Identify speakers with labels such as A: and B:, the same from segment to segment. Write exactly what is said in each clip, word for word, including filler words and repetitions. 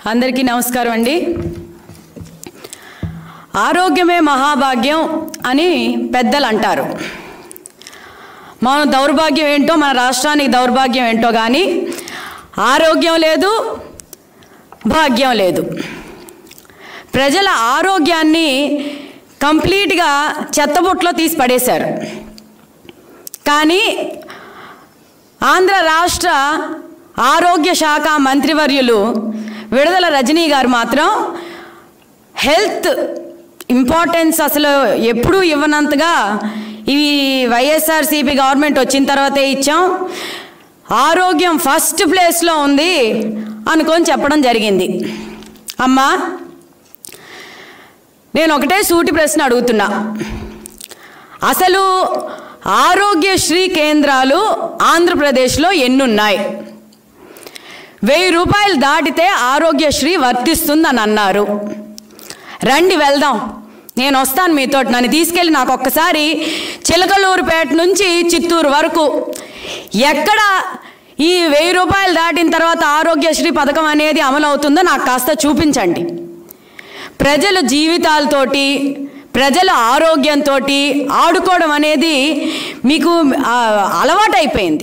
A: అందరికీ నమస్కారం అండి. ఆరోగ్యమే మహాభాగ్యం అని పెద్దలు అంటారు. మన దౌర్భాగ్యం ఏంటో, మన రాష్ట్రానికి దౌర్భాగ్యం ఏంటో కానీ ఆరోగ్యం లేదు, భాగ్యం లేదు. ప్రజల ఆరోగ్యాన్ని కంప్లీట్గా చెత్తబుట్టలో తీసి పడేశారు. కానీ ఆంధ్ర రాష్ట్ర ఆరోగ్య శాఖ మంత్రివర్యులు విడుదల రజనీ గారు మాత్రం హెల్త్ ఇంపార్టెన్స్ అసలు ఎప్పుడూ ఇవ్వనంతగా ఇవి వైఎస్ఆర్సీపీ గవర్నమెంట్ వచ్చిన తర్వాతే ఇచ్చాం, ఆరోగ్యం ఫస్ట్ ప్లేస్లో ఉంది అనుకొని చెప్పడం జరిగింది. అమ్మా, నేను ఒకటే సూటి ప్రశ్న అడుగుతున్నా. అసలు ఆరోగ్యశ్రీ కేంద్రాలు ఆంధ్రప్రదేశ్లో ఎన్నున్నాయి? వెయ్యి రూపాయలు దాటితే ఆరోగ్యశ్రీ వర్తిస్తుందని అన్నారు. రండి వెళ్దాం, నేను వస్తాను మీతో. నన్ను తీసుకెళ్ళి నాకు ఒక్కసారి చిలకలూరుపేట నుంచి చిత్తూరు వరకు ఎక్కడ ఈ వెయ్యి రూపాయలు దాటిన తర్వాత ఆరోగ్యశ్రీ పథకం అనేది అమలు అవుతుందో నాకు కాస్త చూపించండి. ప్రజల జీవితాలతోటి, ప్రజల ఆరోగ్యంతో ఆడుకోవడం అనేది మీకు అలవాటైపోయింది.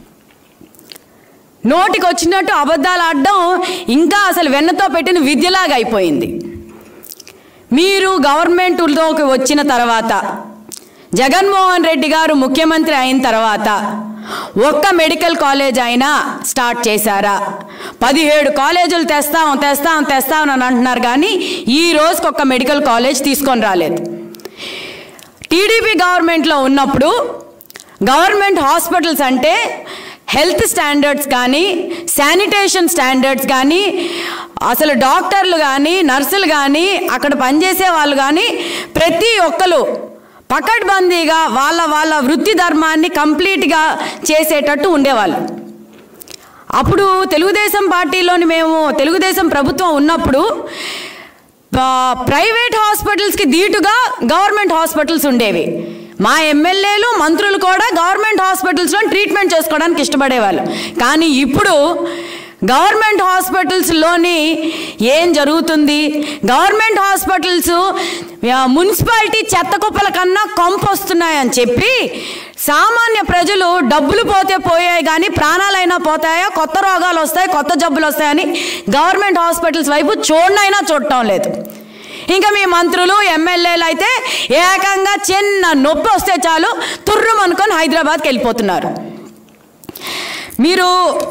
A: నోటికి వచ్చినట్టు అబద్ధాలు ఆడడం ఇంకా అసలు వెన్నతో పెట్టిన విద్యలాగా అయిపోయింది. మీరు గవర్నమెంట్లోకి వచ్చిన తర్వాత, జగన్మోహన్ రెడ్డి గారు ముఖ్యమంత్రి అయిన తర్వాత ఒక్క మెడికల్ కాలేజ్ అయినా స్టార్ట్ చేశారా? పదిహేడు కాలేజీలు తెస్తాం తెస్తాం తెస్తాం అని అంటున్నారు, కానీ ఈ రోజుకి ఒక్క మెడికల్ కాలేజ్ తీసుకొని రాలేదు. టీడీపీ గవర్నమెంట్లో ఉన్నప్పుడు గవర్నమెంట్ హాస్పిటల్స్ అంటే హెల్త్ స్టాండర్డ్స్ కానీ, శానిటేషన్ స్టాండర్డ్స్ కానీ, అసలు డాక్టర్లు కానీ, నర్సులు కానీ, అక్కడ పనిచేసే వాళ్ళు కానీ ప్రతి ఒక్కరు పకడ్బందీగా వాళ్ళ వాళ్ళ వృత్తి ధర్మాన్ని కంప్లీట్గా చేసేటట్టు ఉండేవాళ్ళు. అప్పుడు తెలుగుదేశం పార్టీలోని మేము తెలుగుదేశం ప్రభుత్వం ఉన్నప్పుడు ప్రైవేట్ హాస్పిటల్స్కి ధీటుగా గవర్నమెంట్ హాస్పిటల్స్ ఉండేవి. మా ఎమ్మెల్యేలు, మంత్రులు కూడా గవర్నమెంట్ హాస్పిటల్స్లో ట్రీట్మెంట్ చేసుకోవడానికి ఇష్టపడేవాళ్ళు. కానీ ఇప్పుడు గవర్నమెంట్ హాస్పిటల్స్లోని ఏం జరుగుతుంది? గవర్నమెంట్ హాస్పిటల్స్ మున్సిపాలిటీ చెత్త కుప్పల కన్నా కొంపు వస్తున్నాయని చెప్పి సామాన్య ప్రజలు డబ్బులు పోతే పోయాయి కానీ ప్రాణాలైనా పోతాయా, కొత్త రోగాలు వస్తాయి, కొత్త జబ్బులు వస్తాయని గవర్నమెంట్ హాస్పిటల్స్ వైపు చూడనైనా చూడటం లేదు. ఇంకా మీ మంత్రులు, ఎమ్మెల్యేలు అయితే ఏకంగా చిన్న నొప్పి వస్తే చాలు తుర్రం అనుకొని హైదరాబాద్కి వెళ్ళిపోతున్నారు. మీరు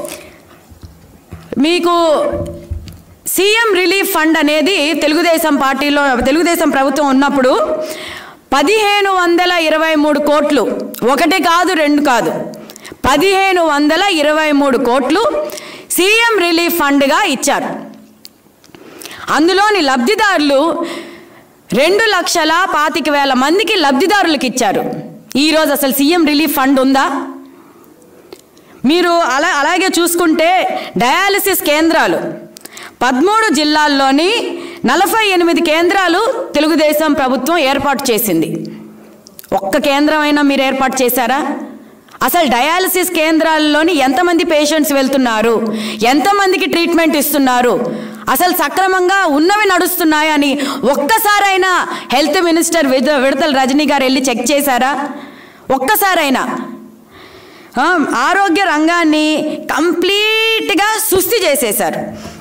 A: మీకు సీఎం రిలీఫ్ ఫండ్ అనేది తెలుగుదేశం పార్టీలో తెలుగుదేశం ప్రభుత్వం ఉన్నప్పుడు పదిహేను వందల ఇరవై మూడు కోట్లు, ఒకటి కాదు రెండు కాదు, పదిహేను వందల ఇరవై మూడు కోట్లు సీఎం రిలీఫ్ ఫండ్గా ఇచ్చారు. అందులోని లబ్ధిదారులు రెండు లక్షల పాతిక వేల మందికి లబ్ధిదారులకు ఇచ్చారు. ఈరోజు అసలు సీఎం రిలీఫ్ ఫండ్ ఉందా? మీరు అలా అలాగే చూసుకుంటే డయాలసిస్ కేంద్రాలు పదమూడు జిల్లాల్లోని నలభై ఎనిమిది కేంద్రాలు తెలుగుదేశం ప్రభుత్వం ఏర్పాటు చేసింది. ఒక్క కేంద్రమైనా మీరు ఏర్పాటు చేశారా? అసలు డయాలసిస్ కేంద్రాల్లోని ఎంతమంది పేషెంట్స్ వెళ్తున్నారు, ఎంతమందికి ట్రీట్మెంట్ ఇస్తున్నారు, అసలు సక్రమంగా ఉన్నవి నడుస్తున్నాయని ఒక్కసారైనా హెల్త్ మినిస్టర్ విడుదల రజనీ గారు వెళ్ళి చెక్ చేశారా? ఒక్కసారైనా? ఆరోగ్య రంగాన్ని కంప్లీట్గా సుస్థి చేసేశారు.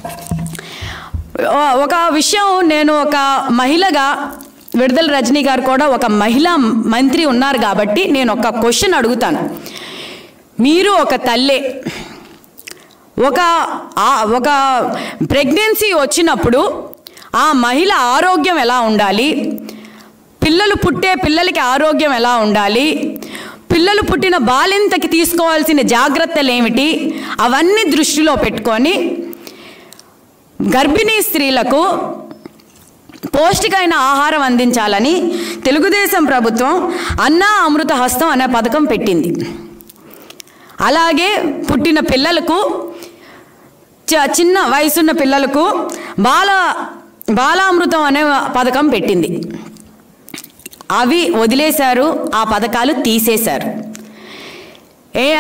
A: ఒక విషయం, నేను ఒక మహిళగా, విడుదల రజనీ గారు కూడా ఒక మహిళా మంత్రి ఉన్నారు కాబట్టి నేను ఒక క్వశ్చన్ అడుగుతాను. మీరు ఒక తల్లే, ఒక ఒక ప్రెగ్నెన్సీ వచ్చినప్పుడు ఆ మహిళ ఆరోగ్యం ఎలా ఉండాలి, పిల్లలు పుట్టే పిల్లలకి ఆరోగ్యం ఎలా ఉండాలి, పిల్లలు పుట్టిన బాలింతకి తీసుకోవాల్సిన జాగ్రత్తలు ఏమిటి, అవన్నీ దృష్టిలో పెట్టుకొని గర్భిణీ స్త్రీలకు పౌష్టికమైన ఆహారం అందించాలని తెలుగుదేశం ప్రభుత్వం అన్నా అమృత హస్తం అనే పథకం పెట్టింది. అలాగే పుట్టిన పిల్లలకు, చిన్న వయసున్న పిల్లలకు బాల బాలామృతం అనే పథకం పెట్టింది. అవి వదిలేశారు, ఆ పథకాలు తీసేశారు.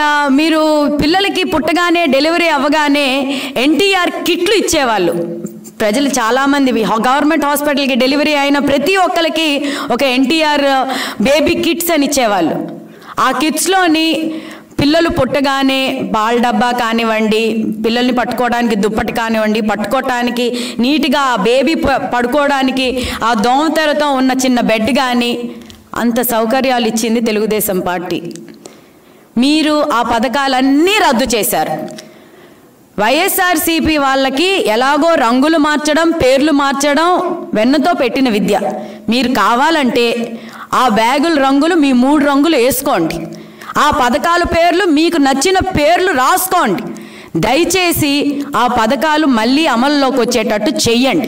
A: మీరు పిల్లలకి పుట్టగానే డెలివరీ అవ్వగానే ఎన్టీఆర్ కిట్లు ఇచ్చేవాళ్ళు ప్రజలు చాలామంది గవర్నమెంట్ హాస్పిటల్కి డెలివరీ అయిన ప్రతి ఒక్కరికి ఒక ఎన్టీఆర్ బేబీ కిట్స్ అని ఇచ్చేవాళ్ళు. ఆ కిట్స్లోని పిల్లలు పుట్టగానే బాల్ డబ్బా కానివ్వండి, పిల్లల్ని పట్టుకోవడానికి దుప్పటి కానివ్వండి, పట్టుకోవటానికి నీట్గా ఆ బేబీ పడుకోవడానికి ఆ దోమతెరతో ఉన్న చిన్న బెడ్ కానీ అంత సౌకర్యాలు ఇచ్చింది తెలుగుదేశం పార్టీ. మీరు ఆ పథకాలన్నీ రద్దు చేశారు. వైఎస్ఆర్సీపీ వాళ్ళకి ఎలాగో రంగులు మార్చడం, పేర్లు మార్చడం వెన్నతో పెట్టిన విద్య. మీరు కావాలంటే ఆ బ్యాగుల రంగులు మీ మూడు రంగులు వేసుకోండి, ఆ పథకాల పేర్లు మీకు నచ్చిన పేర్లు రాసుకోండి. దయచేసి ఆ పథకాలు మళ్ళీ అమల్లోకి వచ్చేటట్టు చెయ్యండి.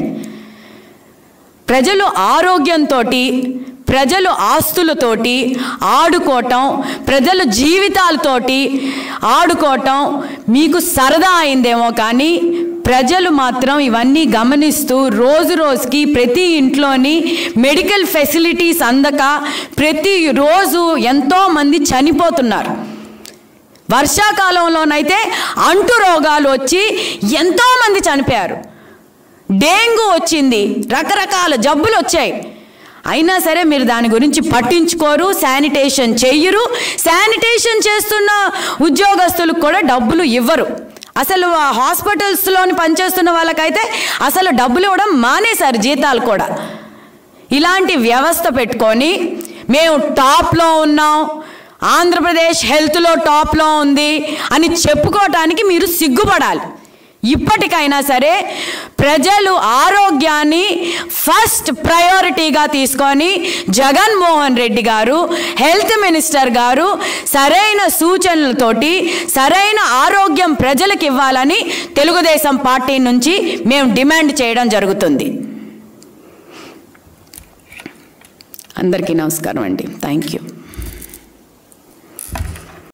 A: ప్రజలు ఆరోగ్యంతో, ప్రజలు ఆస్తులతోటి ఆడుకోవటం, ప్రజల జీవితాలతోటి ఆడుకోవటం మీకు సరదా అయిందేమో కానీ ప్రజలు మాత్రం ఇవన్నీ గమనిస్తూ రోజు రోజుకి ప్రతి ఇంట్లోని మెడికల్ ఫెసిలిటీస్ అందక ప్రతిరోజు ఎంతోమంది చనిపోతున్నారు. వర్షాకాలంలోనైతే అంటు రోగాలు వచ్చి ఎంతోమంది చనిపోయారు. డెంగ్యూ వచ్చింది, రకరకాల జబ్బులు వచ్చాయి. అయినా సరే మీరు దాని గురించి పట్టించుకోరు, శానిటేషన్ చెయ్యరు. శానిటేషన్ చేస్తున్న ఉద్యోగస్తులకు కూడా డబ్బులు ఇవ్వరు. అసలు ఆ హాస్పిటల్స్లోని పనిచేస్తున్న వాళ్ళకైతే అసలు డబ్బులు ఇవ్వడం మానేశారు, జీతాలు కూడా. ఇలాంటి వ్యవస్థ పెట్టుకొని మేము టాప్లో ఉన్నాం, ఆంధ్రప్రదేశ్ హెల్త్లో టాప్లో ఉంది అని చెప్పుకోవటానికి మీరు సిగ్గుపడాలి. ఇప్పటికైనా సరే ప్రజలు ఆరోగ్యాన్ని ఫస్ట్ ప్రయారిటీగా తీసుకొని జగన్మోహన్ రెడ్డి గారు, హెల్త్ మినిస్టర్ గారు సరైన సూచనలతోటి సరైన ఆరోగ్యం ప్రజలకు ఇవ్వాలని తెలుగుదేశం పార్టీ నుంచి మేము డిమాండ్ చేయడం జరుగుతుంది. అందరికీ నమస్కారం అండి. Thank you.